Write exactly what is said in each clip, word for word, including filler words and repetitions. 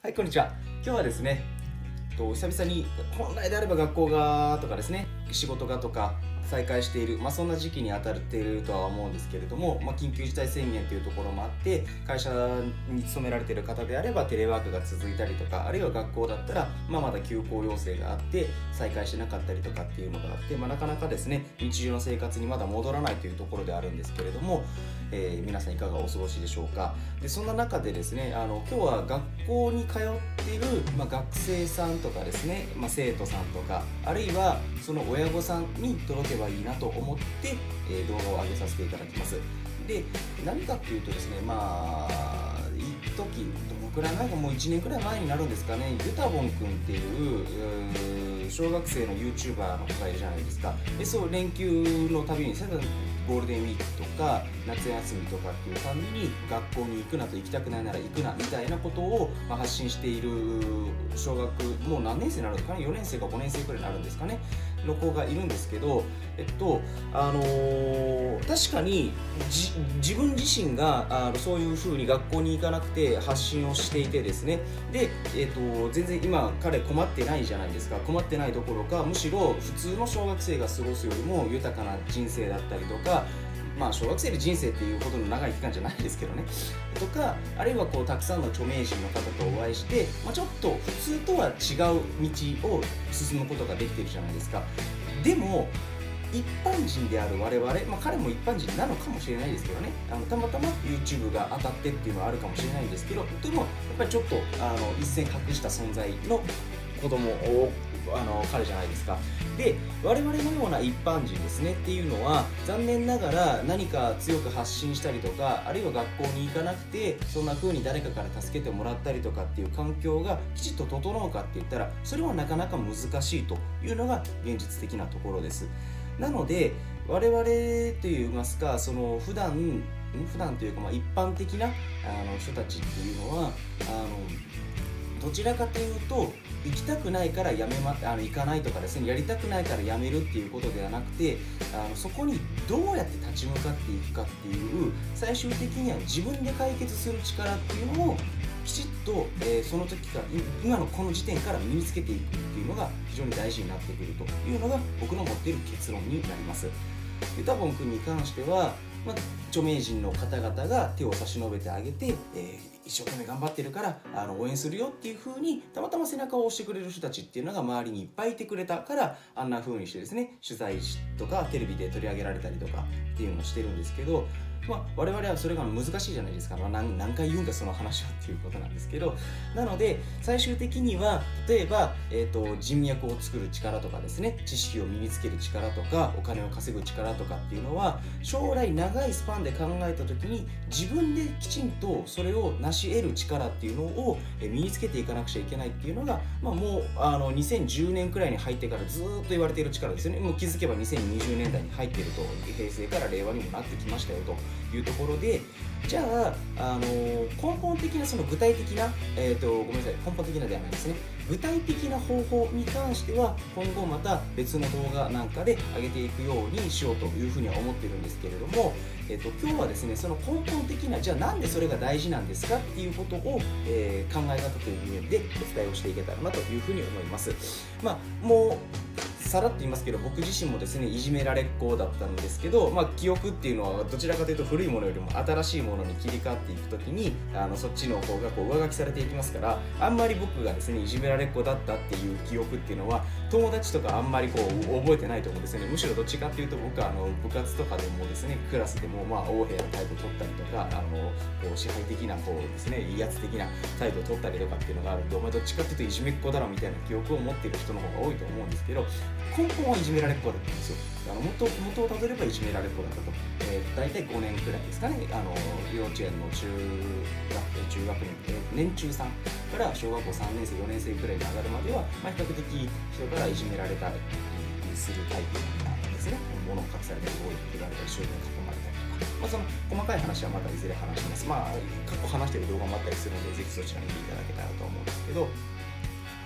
はい、こんにちは。今日はですね、と久々に本来であれば学校がとかですね、仕事がとか再開している、まあ、そんな時期に当たっているとは思うんですけれども、まあ、緊急事態宣言というところもあって、会社に勤められている方であればテレワークが続いたりとか、あるいは学校だったら、まあ、まだ休校要請があって再開してなかったりとかっていうのがあって、まあ、なかなかですね日常の生活にまだ戻らないというところであるんですけれども、えー、皆さんいかがお過ごしでしょうか。でそんな中でですね、あの今日は学校に通っている、まあ、学生さんとかですね、まあ、生徒さんとか、あるいはその親御さんに届けばいいなと思って、えー、動画を上げさせていただきます。で何かっていうとですね、まあ一時どのくらい前か、もういちねんくらい前になるんですかね、ゆたぼんくんっていう小学生の YouTuber の方がいるじゃないですか。でそう連休のたびにゴールデンウィークとか夏休みとかっていうたびに学校に行くなと、行きたくないなら行くなみたいなことを、まあ、発信している小学、もう何年生になるんですかね、よねん生かごねん生くらいになるんですかねの子がいるんですけど、えっとあのー、確かにじ自分自身があのそういうふうに学校に行かなくて発信をしていてですね、で、えっと、全然今彼困ってないじゃないですか。困ってないどころか、むしろ普通の小学生が過ごすよりも豊かな人生だったりとか、まあ小学生で人生っていうほどの長い期間じゃないですけどねとか、あるいはこうたくさんの著名人の方とお会いして、まあ、ちょっと普通とは違う道を進むことができてるじゃないですか。でも一般人である我々、まあ、彼も一般人なのかもしれないですけどね、あのたまたま YouTube が当たってっていうのはあるかもしれないんですけど、でもやっぱりちょっとあの一線隠した存在の子供をあの彼じゃないですか。で我々のような一般人ですねっていうのは、残念ながら何か強く発信したりとか、あるいは学校に行かなくてそんな風に誰かから助けてもらったりとかっていう環境がきちっと整うかって言ったら、それはなかなか難しいというのが現実的なところです。なので我々といいますか、その普段普段というか、まあ一般的なあの人たちっていうのは、あのどちらかというと行きたくないからやめ、ま、あの行かないとかですね、やりたくないからやめるっていうことではなくて、あのそこにどうやって立ち向かっていくかっていう、最終的には自分で解決する力っていうのをきちっと、えー、その時から今のこの時点から身につけていくっていうのが非常に大事になってくるというのが僕の持っている結論になります。ゆたぼんくんに関しては、まあ、著名人の方々が手を差し伸べてあげて、えー、一生懸命頑張ってるからあの応援するよっていう風にたまたま背中を押してくれる人たちっていうのが周りにいっぱいいてくれたから、あんな風にしてですね取材とかテレビで取り上げられたりとかっていうのをしてるんですけど、まあ、我々はそれが難しいじゃないですか、まあ、何, 何回言うんだその話はっていうことなんですけど、なので最終的には例えば、えーと、人脈を作る力とかですね、知識を身につける力とかお金を稼ぐ力とかっていうのは、将来長いスパンで考えた時に自分できちんとそれを成し得る力っていうのを身につけていかなくちゃいけないっていうのが、まあ、もうあのにせんじゅうねんくらいに入ってからずっと言われている力ですよね。もう気づけばにせんにじゅうねんだいに入っていると、平成から令和にもなってきましたよというところで、じゃあ、あの根本的なその具体的な、えーと、ごめんなさい、根本的なではないですね、具体的な方法に関しては今後また別の動画なんかで上げていくようにしようというふうには思ってるんですけれども、えーと、今日はですねその根本的な、じゃあなんでそれが大事なんですかっていうことを、えー、考え方という面でお伝えをしていけたらなというふうに思います。まあもうさらっと言いますけど、僕自身もですねいじめられっ子だったんですけど、まあ、記憶っていうのはどちらかというと古いものよりも新しいものに切り替わっていくときに、あのそっちの方がこう上書きされていきますから、あんまり僕がですねいじめられっ子だったっていう記憶っていうのは友達とかあんまりこう覚えてないと思うんですよね。むしろどっちかっていうと僕はあの部活とかでもですね、クラスでもまあ横柄な態度を取ったりとか、あのこう支配的なこうですね威圧的な態度を取ったりとかっていうのがあるんで、お前どっちかっていうといじめっ子だろみたいな記憶を持っている人の方が多いと思うんですけど、根本はいじめられっ子だったんですよ。あの元元をたどればいじめられっ子だったと、えー、大体ごねんくらいですかね、あの幼稚園の中学中学年、年中さんから小学校さんねん生よねん生くらいに上がるまでは、まあ、比較的人からいじめられたりするタイプなんですね。物を隠されたり暴力振られたり周囲に囲まれたりとか、まあ、その細かい話はまたいずれ話します。まあ過去話している動画もあったりするので、ぜひそちらに見ていただけたらと思うんですけど、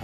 はい、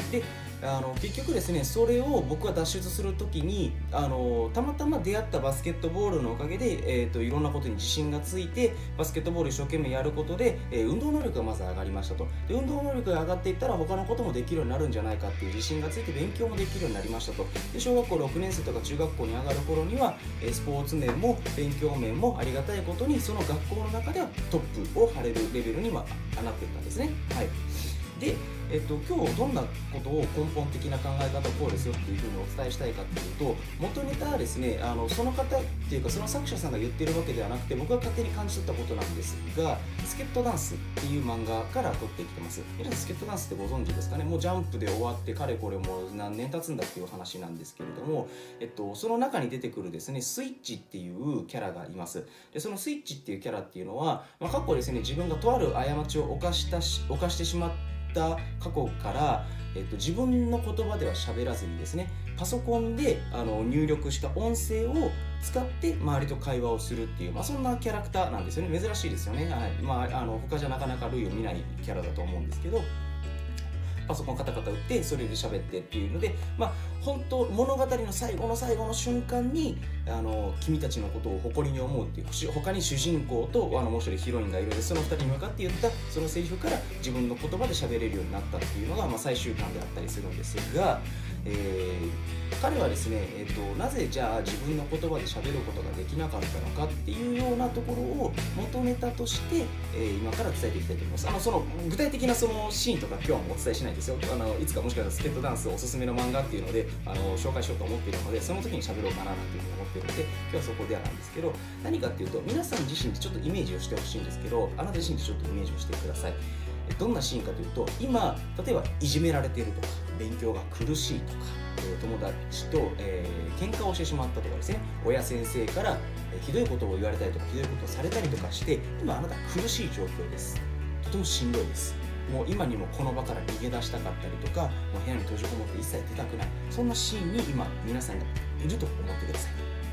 であの結局ですね、それを僕は脱出するときにあのたまたま出会ったバスケットボールのおかげで、えー、といろんなことに自信がついて、バスケットボール一生懸命やることで、えー、運動能力がまず上がりましたと。で運動能力が上がっていったら他のこともできるようになるんじゃないかっていう自信がついて、勉強もできるようになりましたと。で小学校ろくねん生とか中学校に上がる頃には、えー、スポーツ面も勉強面もありがたいことにその学校の中ではトップを張れるレベルにはなっていったんですね。はい、でえっと、今日どんなことを根本的な考え方をこうですよっていうふうにお伝えしたいかっていうと、元ネタはですね、あのその方っていうかその作者さんが言ってるわけではなくて、僕が勝手に感じ取ったことなんですが、スケットダンスっていう漫画から取ってきてます。皆さんスケットダンスってご存知ですかね。もうジャンプで終わってかれこれもう何年経つんだっていう話なんですけれども、えっと、その中に出てくるですね、スイッチっていうキャラがいます。でそのスイッチっていうキャラっていうのは、まあ、過去ですね、自分がとある過ちを犯したし犯してしまって過去から、えっと、自分の言葉では喋らずにですね、パソコンであの入力した音声を使って周りと会話をするっていう、まあ、そんなキャラクターなんですよね。珍しいですよね。はい、まあ、あの他じゃなかなか類を見ないキャラだと思うんですけど、パソコンカタカタ打ってそれで喋ってっていうので、まあ本当物語の最後の最後の瞬間にあの君たちのことを誇りに思うっていう、他に主人公とあのもう一人ヒロインがいるので、そのふたりに向かって言ったそのセリフから自分の言葉で喋れるようになったっていうのが、まあ、最終巻であったりするんですが、えー、彼はですね、えーと、なぜじゃあ自分の言葉で喋ることができなかったのかっていうようなところを元ネタとして、えー、今から伝えていきたいと思います。あのその具体的なそのシーンとか今日はお伝えしないですよ。あのいつかもしかしたらスケートダンスおすすめの漫画っていうのであの紹介しようと思っているので、その時に喋ろうかななんていうふうに思っているので、今日はそこではなんですけど、何かっていうと皆さん自身でちょっとイメージをしてほしいんですけど、あなた自身でちょっとイメージをしてください。どんなシーンかというと、今例えばいじめられているとか勉強が苦しいとか、えー、友達と、えー、喧嘩をしてしまったとかですね、親先生から、えー、ひどいことを言われたりとかひどいことをされたりとかして、今あなた苦しい状況です。とてもしんどいです。もう今にもこの場から逃げ出したかったりとか、もう部屋に閉じこもって一切出たくない、そんなシーンに今皆さんがいると思ってください。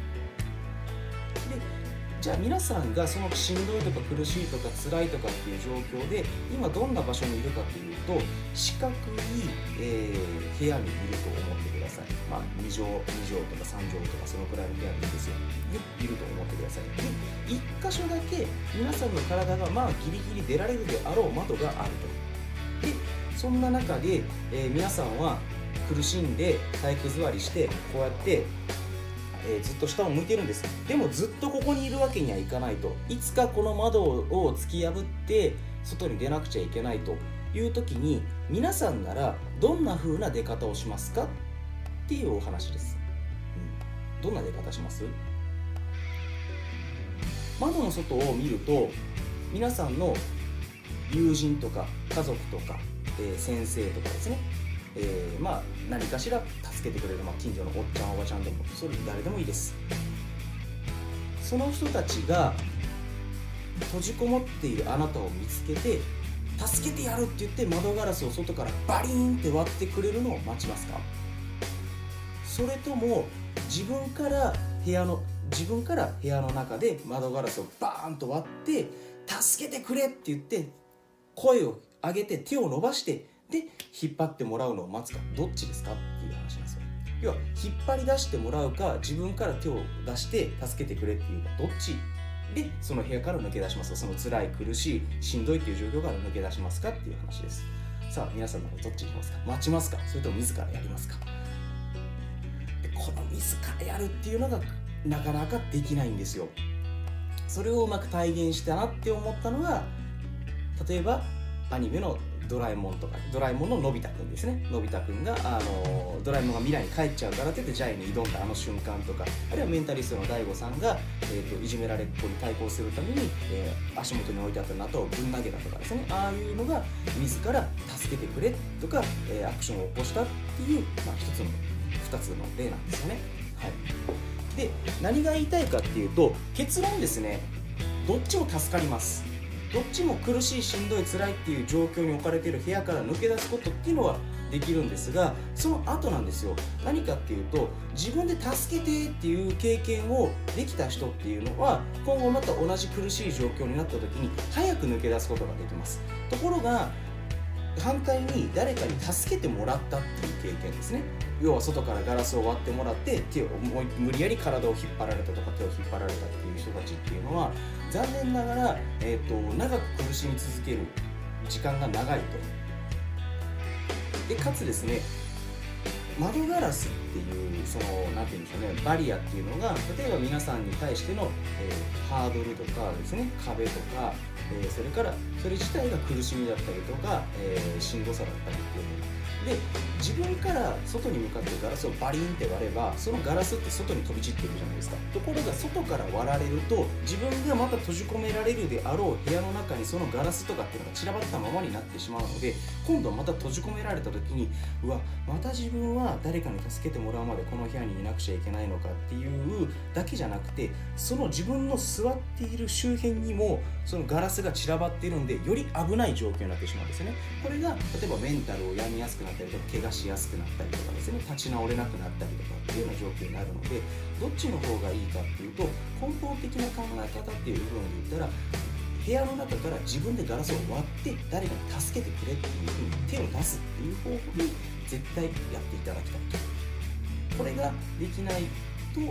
でじゃあ皆さんがそのしんどいとか苦しいとか辛いとかっていう状況で今どんな場所にいるかというと、四角い、えー、部屋にいると思ってください。まあに畳に畳とかさん畳とかそのくらいの部屋にいるんですよ。いると思ってください。でいっ箇所だけ皆さんの体がまあギリギリ出られるであろう窓があると。でそんな中で、えー、皆さんは苦しんで体育座りしてこうやってえー、ずっと下を向いてるんです。でもずっとここにいるわけにはいかないと。いつかこの窓を突き破って外に出なくちゃいけないという時に、皆さんならどんな風な出方をしますかっていうお話です、うん、どんな出方します？窓の外を見ると皆さんの友人とか家族とか、えー、先生とかですね、えー、まあ何かしら助けてくれる、まあ、近所のおっちゃんおばちゃんでもそれ誰でもいいです。その人たちが閉じこもっているあなたを見つけて助けてやるって言って窓ガラスを外からバリーンって割ってくれるのを待ちますか？それとも自分から部屋の自分から部屋の中で窓ガラスをバーンと割って助けてくれって言って声を上げて手を伸ばしてで引っ張ってもらうのを待つか、どっちですかっていう話なんですよ。要は引っ張り出してもらうか、自分から手を出して助けてくれっていうか、どっちでその部屋から抜け出しますか？その辛い苦しいしんどいっていう状況から抜け出しますかっていう話です。さあ皆さんならどっちにしますか？待ちますか？それとも自らやりますか？でこの自らやるっていうのがなかなかできないんですよ。それをうまく体現したなって思ったのが、例えばアニメのドラえもんとか、ドラえもんののび太くんですね。のび太くんがあのドラえもんが未来に帰っちゃうからって言ってジャイに挑んだあの瞬間とか、あるいはメンタリストの大悟さんが、えー、といじめられっ子に対抗するために、えー、足元に置いてあった納豆をぶん投げたとかですね、ああいうのが自ら助けてくれとか、えー、アクションを起こしたっていう、まあ、一つの二つの例なんですよね。はい、で何が言いたいかっていうと、結論ですね、どっちも助かります。どっちも苦しいしんどい辛いっていう状況に置かれている部屋から抜け出すことっていうのはできるんですが、その後なんですよ。何かっていうと、自分で助けてっていう経験をできた人っていうのは今後また同じ苦しい状況になった時に早く抜け出すことができます。ところが反対に誰かに助けてもらったっていう経験ですね。要は外からガラスを割ってもらって手を無理やり体を引っ張られたとか手を引っ張られたっていう人たちっていうのは残念ながら、えー、と長く苦しみ続ける時間が長いと。でかつですね、窓ガラスっていうその何て言うんでしょうね、バリアっていうのが例えば皆さんに対しての、えー、ハードルとかですね、壁とか、えー、それからそれ自体が苦しみだったりとか、えー、しんどさだったりっていうので、自分から外に向かってガラスをバリンって割ればそのガラスって外に飛び散ってるじゃないですか。ところが外から割られると自分がまた閉じ込められるであろう部屋の中にそのガラスとかっていうのが散らばったままになってしまうので、今度また閉じ込められた時にうわまた自分は誰かに助けてもらうまでこの部屋にいなくちゃいけないのかっていうだけじゃなくて、その自分の座っている周辺にもそのガラスが散らばっているんでより危ない状況になってしまうんですよね。これが例えばメンタルを病みやすくなったりとか怪我しやすくなったりとかですね、立ち直れなくなったりとかっていうような状況になるので、どっちの方がいいかっていうと根本的な考え方っていう部分で言ったら部屋の中から自分でガラスを割って誰かに助けてくれっていうふうに手を出すっていう方法に絶対やっていただきたいと。これができないと、えー、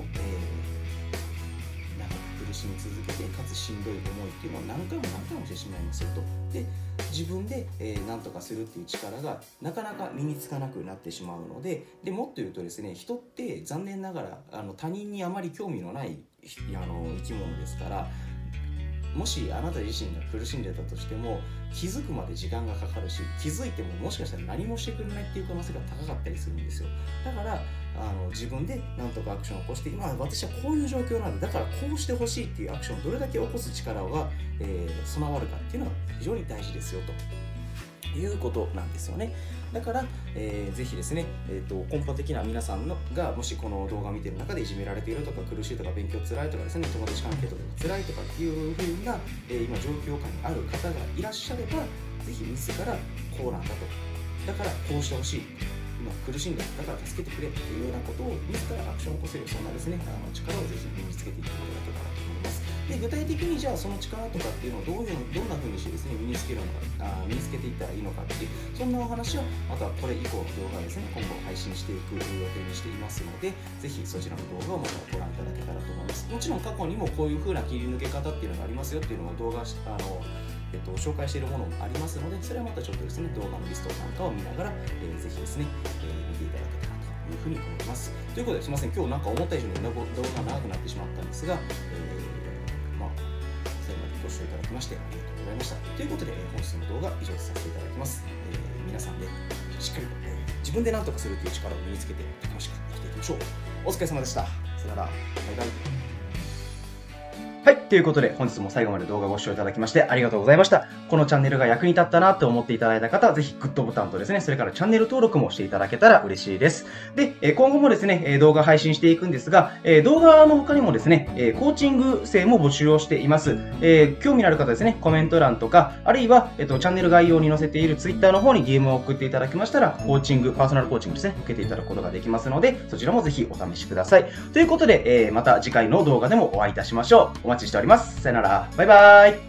長く苦しみ続けてかつしんどい思いっていうのを何回も何回もしてしまいますよと。で自分で、えー、何とかするっていう力がなかなか身につかなくなってしまうので、でもっと言うとですね、人って残念ながらあの他人にあまり興味のないあの生き物ですから、もしあなた自身が苦しんでたとしても気づくまで時間がかかるし、気づいてももしかしたら何もしてくれないっていう可能性が高かったりするんですよ。だからあの自分で何とかアクションを起こして、今私はこういう状況なんでだからこうしてほしいっていうアクションをどれだけ起こす力が、えー、備わるかっていうのが非常に大事ですよということなんですよね。だから、えー、ぜひですね、えーと、根本的な皆さんのがもしこの動画を見ている中でいじめられているとか苦しいとか勉強つらいとかですね、友達関係とかつらいとかっていうふうな、えー、今状況下にある方がいらっしゃれば、ぜひ自らこうなんだと、だからこうしてほしい、今苦しんでだから助けてくれっていうようなことを自らアクションを起こせる、そんなですねあの力をぜひ身につけていっていただけたらと思います。で具体的にじゃあその力とかっていうのをどういうのどんな風にしてですね身につけるのかあ身につけていったらいいのかっていう、そんなお話をまたこれ以降の動画ですね今後配信していく予定にしていますので、ぜひそちらの動画をまたご覧いただけたらと思います。もちろん過去にもこういう風な切り抜け方っていうのがありますよっていうのを動画あのえっと、紹介しているものもありますので、それはまたちょっとですね動画のリストなんかを見ながら、えー、ぜひですね、えー、見ていただけたらというふうに思います。ということですいません、今日なんか思った以上に動画が長くなってしまったんですが、えー、まあ最後までご視聴いただきましてありがとうございました。ということで、えー、本日の動画以上とさせていただきます。えー、皆さんでしっかりと、えー、自分で何とかするという力を身につけて楽しく生きていきましょう。お疲れ様でした。さよなら。バイバイ。はい。ということで、本日も最後まで動画をご視聴いただきましてありがとうございました。このチャンネルが役に立ったなと思っていただいた方は、ぜひグッドボタンとですね、それからチャンネル登録もしていただけたら嬉しいです。で、今後もですね、動画配信していくんですが、動画の他にもですね、コーチング生も募集をしています。興味のある方ですね、コメント欄とか、あるいは、えっと、チャンネル概要に載せている Twitter の方に ディーエム を送っていただきましたら、コーチング、パーソナルコーチングですね、受けていただくことができますので、そちらもぜひお試しください。ということで、また次回の動画でもお会いいたしましょう。お待ちしております。さよなら。バイバーイ。